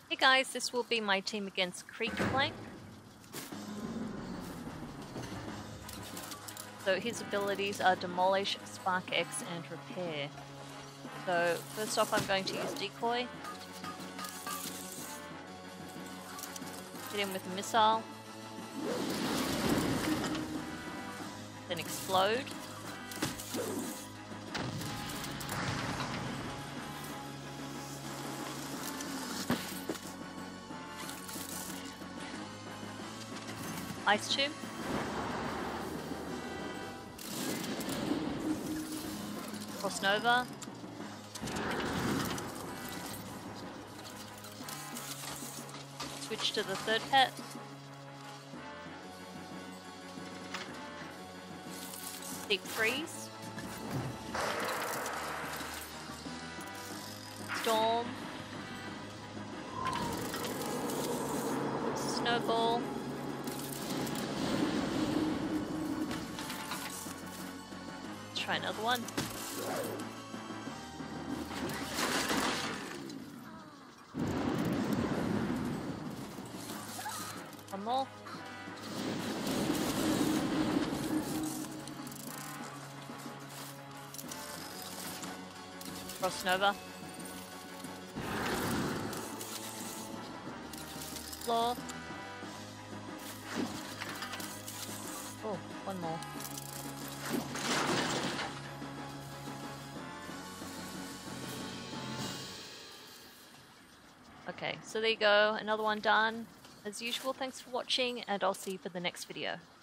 Hey guys, this will be my team against Creek Flank. So his abilities are Demolish, Spark X, and Repair. So first off I'm going to use Decoy. Hit him with a missile. Then Explode. Ice Tomb. Frost Nova. Switch to the third pet. Deep Freeze. Storm. Snowball. Let's try another one. One more. Frost Nova. Floor. Oh, one more. Okay, so there you go, another one done. As usual, thanks for watching, and I'll see you for the next video.